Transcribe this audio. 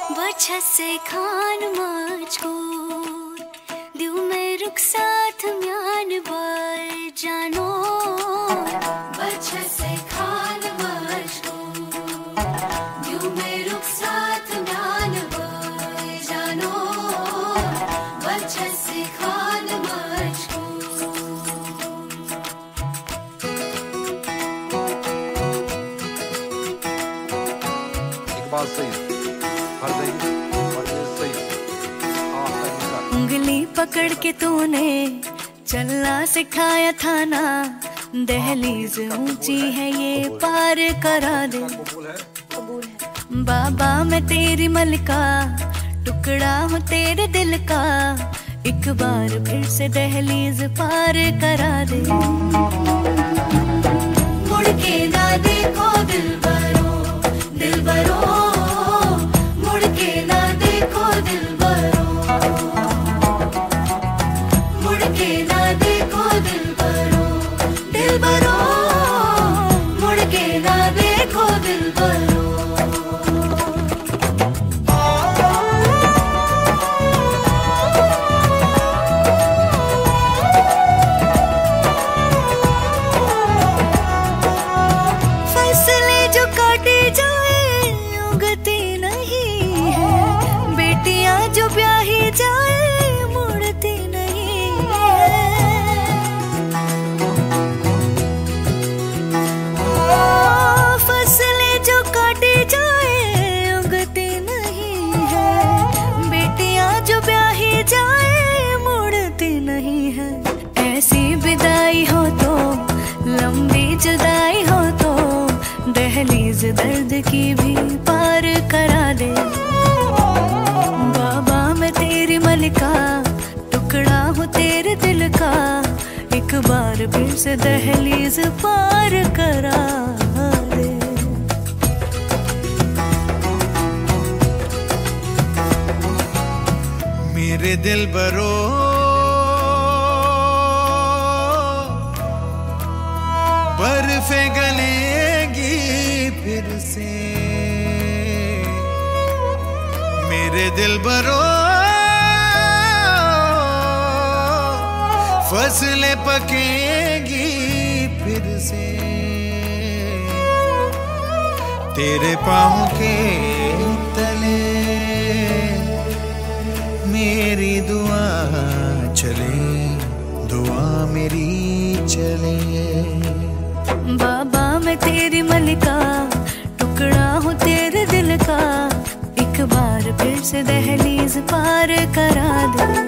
बच्चा से खान मुझको दिल में रुक साथ म्यान बार जानो बच्चा से खान मुझको दिल में रुक साथ म्यान बार जानो बच्चा से खान मुझको। एक बात सही उंगली पकड़ के तूने चलना सिखाया था ना, दहलीज ऊंची है ये पार करा दे। बाबा मैं तेरी मलिका, टुकड़ा हूँ तेरे दिल का, एक बार फिर से दहलीज पार करा दे। मुड़ के ना देखो दिलबरो दिलबरो, मुड़ के ना देखो दिलबरो, मुड़ के ना देखो दिलबरो दिलबरो, मुड़ के ना देखो दिलबरो। फसले जो काटे जाए उगती नहीं है, बेटियां जो ब्याही जाए मुड़ती नहीं है। फसले जो काटे जाए उगती नहीं है, बेटियां जो ब्याही जाए मुड़ती नहीं है। ऐसी विदाई हो तो लंबी जुदाई हो तो दहलीज दर्द की भी पार करा दे। बाबा मैं तेरी मलिका, टुकड़ा हूँ तेरे दिल का, एक बार फिर से दहलीज पार करा दे। मेरे दिल बरो बर्फे गलेगी फिर से, मेरे दिल बरो फसलें पकेगी फिर से, तेरे पाँव के तले मेरी दुआ चले, दुआ मेरी चले। बाबा मैं तेरी मलिका, टुकड़ा हूँ तेरे दिल का, एक बार फिर से दहलीज पार करा दे।